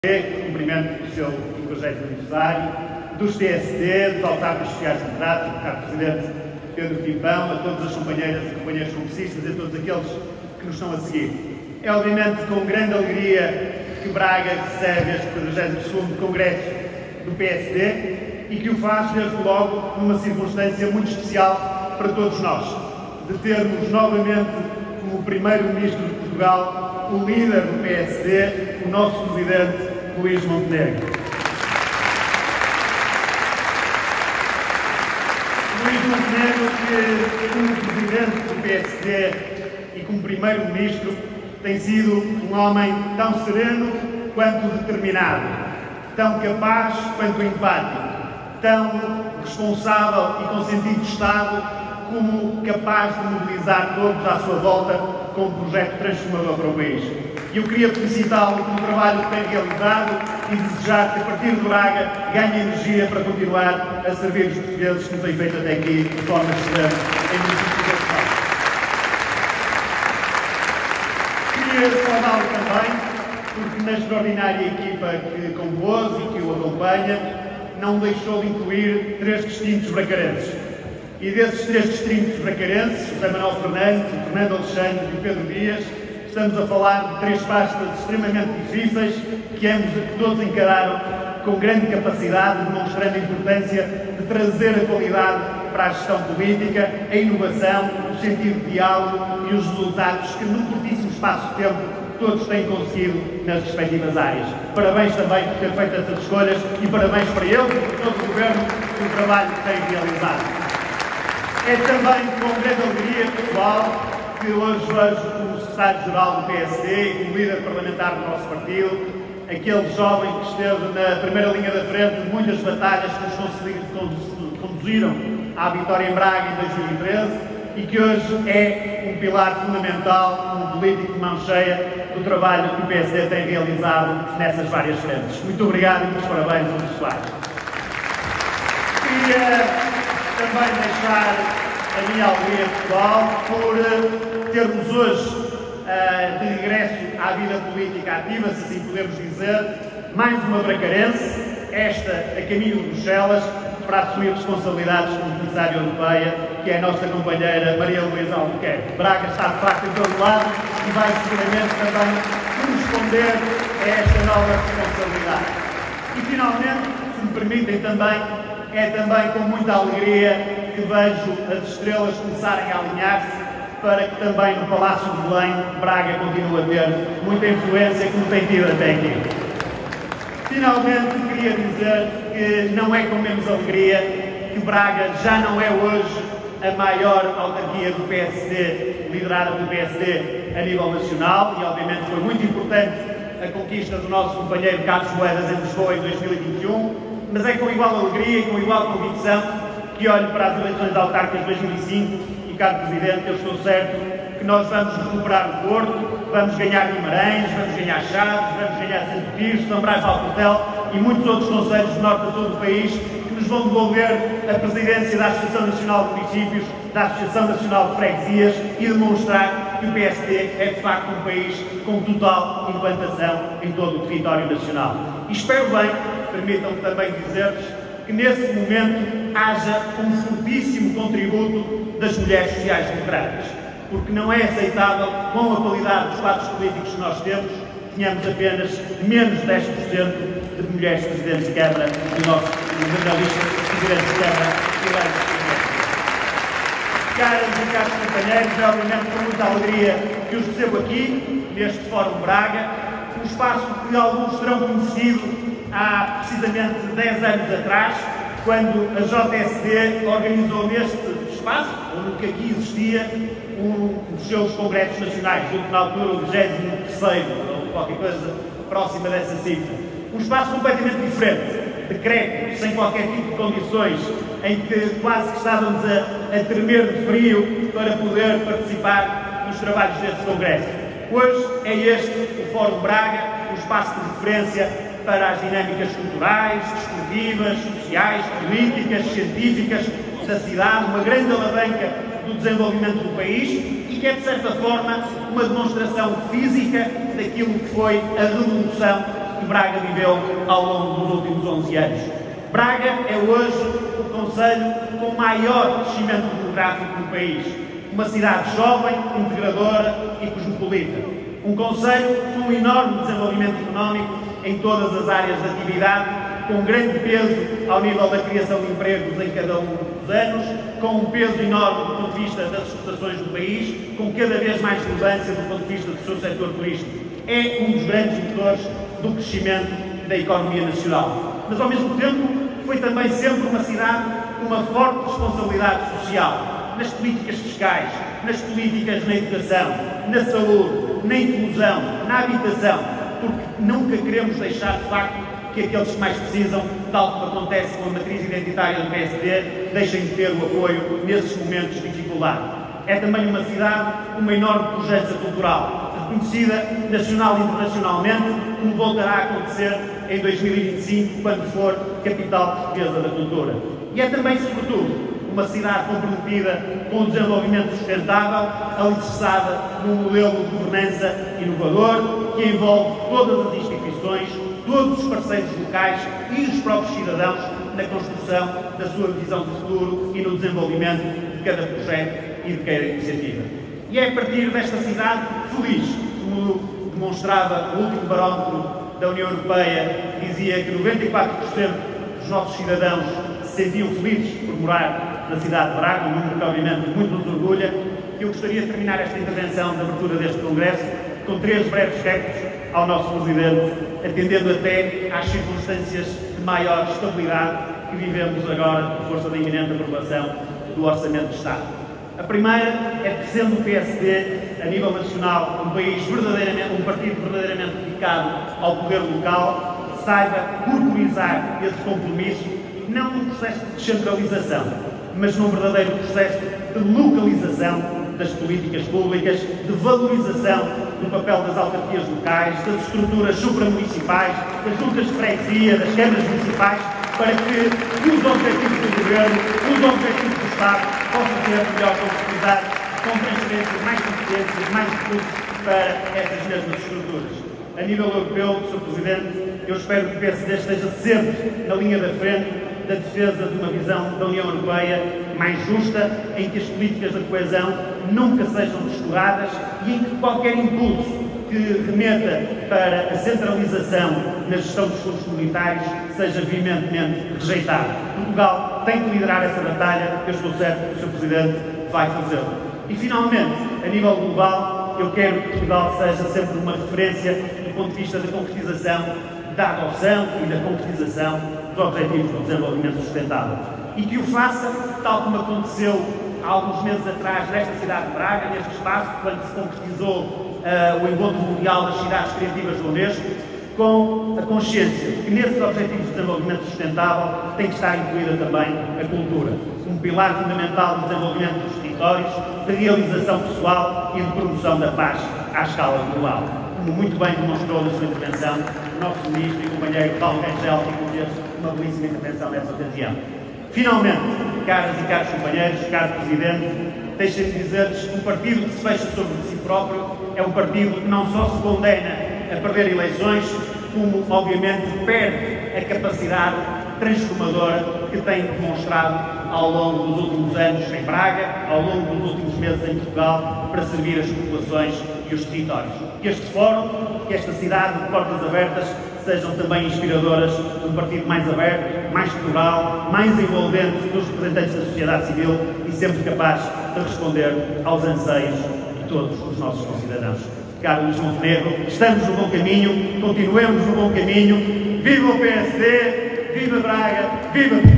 Cumprimento o seu 50º aniversário, dos TSD, dos autarcas sociais-democráticos, do Caro Presidente Pedro Pimpão, a todas as companheiras e companheiros congressistas e a todos aqueles que nos estão a seguir. É obviamente com grande alegria que Braga recebe este 42º Congresso do PSD e que o faz desde logo numa circunstância muito especial para todos nós, de termos novamente como Primeiro-Ministro de Portugal o líder do PSD, o nosso Presidente Luís Montenegro. Luís Montenegro, que como Presidente do PSD e como Primeiro-Ministro tem sido um homem tão sereno quanto determinado, tão capaz quanto empático, tão responsável e com sentido de Estado como capaz de mobilizar todos à sua volta com um projeto transformador para o país. E eu queria felicitá-lo pelo trabalho que tem realizado e desejar que, a partir de Braga, ganhe energia para continuar a servir os portugueses que tem feito até aqui de forma excelente em municípios da cidade. Queria saudá-lo também, porque na extraordinária equipa que compôs e que o acompanha, não deixou de incluir 3 distintos bracarenses. E desses 3 distintos bracarenses, José Manuel Fernandes, Fernando Alexandre e Pedro Dias, estamos a falar de 3 pastas extremamente difíceis que todos encararam com grande capacidade, demonstrando a importância de trazer a qualidade para a gestão política, a inovação, o sentido de diálogo e os resultados que, num curtíssimo espaço de tempo, todos têm conseguido nas respectivas áreas. Parabéns também por ter feito essas escolhas e parabéns para ele e para todo o Governo pelo trabalho que tem realizado. É também com grande alegria pessoal que hoje vejo como secretário-geral do PSD e como líder parlamentar do nosso partido, aquele jovem que esteve na primeira linha da frente de muitas batalhas que nos conduziram à vitória em Braga em 2013 e que hoje é um pilar fundamental, um político de mão cheia do trabalho que o PSD tem realizado nessas várias frentes. Muito obrigado e muitos parabéns aos pessoais. Queria também deixar a minha alegria pessoal por termos hoje, de regresso à vida política ativa, se assim podemos dizer, mais uma bracarense, esta a caminho de Bruxelas, para assumir responsabilidades como Comissária Europeia, que é a nossa companheira Maria Luísa Albuquerque. Braga está de facto em todo lado e vai seguramente também corresponder a esta nova responsabilidade. E finalmente, se me permitem também, é também com muita alegria que vejo as estrelas começarem a alinhar-se para que também no Palácio de Belém Braga continue a ter muita influência como tem tido até aqui. Finalmente, queria dizer que não é com menos alegria que Braga já não é hoje a maior autarquia do PSD, liderada pelo PSD a nível nacional, e obviamente foi muito importante a conquista do nosso companheiro Carlos Moedas em Lisboa em 2021, mas é com igual alegria e com igual convicção que olho para as eleições autárquicas de 2005 e, caro Presidente, eu estou certo que nós vamos recuperar o Porto, vamos ganhar Guimarães, vamos ganhar Chaves, vamos ganhar Santo Tirso, São Brás de Alportel e muitos outros concelhos do norte a sul do país que nos vão devolver a presidência da Associação Nacional de Municípios, da Associação Nacional de Freguesias e demonstrar que o PSD é de facto um país com total implantação em todo o território nacional. E espero bem, permitam-me também dizer-lhes, que nesse momento haja um fortíssimo contributo das mulheres sociais-democratas, porque não é aceitável, com a qualidade dos quadros políticos que nós temos, tenhamos apenas menos de 10% de mulheres presidentes de Câmara do nosso jornalista presidente de Câmara eleitos. Caras e caros companheiros, é obviamente com muita alegria que os recebo aqui, neste Fórum Braga, um espaço que alguns terão conhecido há precisamente 10 anos atrás, quando a JSD organizou neste espaço, onde que aqui existia, um dos seus congressos nacionais, na altura o 23º, ou qualquer coisa próxima dessa cifra. Um espaço completamente diferente, decrépito, sem qualquer tipo de condições, em que quase que estávamos a tremer de frio para poder participar nos trabalhos desse congresso. Hoje é este o Fórum Braga, um espaço de referência para as dinâmicas culturais, desportivas, sociais, políticas, científicas da cidade, uma grande alavanca do desenvolvimento do país e que é, de certa forma, uma demonstração física daquilo que foi a revolução que Braga viveu ao longo dos últimos 11 anos. Braga é hoje o concelho com maior crescimento demográfico do país. Uma cidade jovem, integradora e cosmopolita. Um concelho com um enorme desenvolvimento económico em todas as áreas de atividade, com um grande peso ao nível da criação de empregos em cada um dos anos, com um peso enorme do ponto de vista das exportações do país, com cada vez mais relevância do ponto de vista do seu setor turístico. É um dos grandes motores do crescimento da economia nacional. Mas, ao mesmo tempo, foi também sempre uma cidade com uma forte responsabilidade social, nas políticas fiscais, nas políticas na educação, na saúde, na inclusão, na habitação, porque nunca queremos deixar, de facto, que aqueles que mais precisam, tal como acontece com a matriz identitária do PSD, deixem de ter o apoio nesses momentos de dificuldade. É também uma cidade com uma enorme pujança cultural, reconhecida nacional e internacionalmente, como voltará a acontecer em 2025, quando for capital portuguesa da cultura. E é também, sobretudo, uma cidade comprometida com o desenvolvimento sustentável, alicerçada num modelo de governança inovador, que envolve todas as instituições, todos os parceiros locais e os próprios cidadãos na construção da sua visão de futuro e no desenvolvimento de cada projeto e de cada iniciativa. E é a partir desta cidade feliz, como demonstrava o último barómetro da União Europeia, que dizia que 94% dos nossos cidadãos se sentiam felizes por morar na cidade de Braga, um número que obviamente muito nos orgulha, que eu gostaria de terminar esta intervenção de abertura deste Congresso com 3 breves retos ao nosso Presidente, atendendo até às circunstâncias de maior estabilidade que vivemos agora por força da iminente aprovação do Orçamento de Estado. A primeira é que, sendo o PSD, a nível nacional, um partido verdadeiramente dedicado ao poder local, saiba corporizar esse compromisso, não num processo de descentralização, mas num verdadeiro processo de localização das políticas públicas, de valorização do papel das autarquias locais, das estruturas supramunicipais, das juntas de freguesia, das câmaras municipais, para que os objetivos do Governo, os objetivos do Estado, possam ser melhor concretizados com transferências, mais competências, mais recursos para essas mesmas estruturas. A nível europeu, Sr. Presidente, eu espero que o PSD esteja sempre na linha da frente da defesa de uma visão da União Europeia mais justa, em que as políticas de coesão nunca sejam descuradas e em que qualquer impulso que remeta para a centralização na gestão dos fundos comunitários seja veementemente rejeitado. Portugal tem que liderar essa batalha, eu estou certo que o Sr. Presidente vai fazê-lo. E, finalmente, a nível global, eu quero que Portugal seja sempre uma referência do ponto de vista da concretização, da adoção e da concretização dos Objetivos do Desenvolvimento Sustentável. E que o faça, tal como aconteceu há alguns meses atrás nesta cidade de Braga, neste espaço, quando se concretizou o Encontro Mundial das Cidades Criativas da Unesco, com a consciência de que nesses Objetivos de Desenvolvimento Sustentável tem que estar incluída também a cultura, um pilar fundamental do desenvolvimento dos territórios, de realização pessoal e de promoção da paz à escala global. Como muito bem demonstrou na sua intervenção o nosso Ministro e companheiro Paulo Rangel, que fez uma belíssima intervenção nessa ocasião. Finalmente, caras e caros companheiros, caro Presidente, deixem-me dizer-lhes que um partido que se fecha sobre si próprio é um partido que não só se condena a perder eleições, como, obviamente, perde a capacidade transformadora que tem demonstrado ao longo dos últimos anos em Braga, ao longo dos últimos meses em Portugal, para servir as populações e os territórios. Que este fórum, que esta cidade de portas abertas, sejam também inspiradoras de um partido mais aberto, mais plural, mais envolvente dos representantes da sociedade civil e sempre capaz de responder aos anseios de todos os nossos concidadãos. Caro Luís Montenegro, estamos no bom caminho, continuemos no bom caminho. Viva o PSD, viva Braga, viva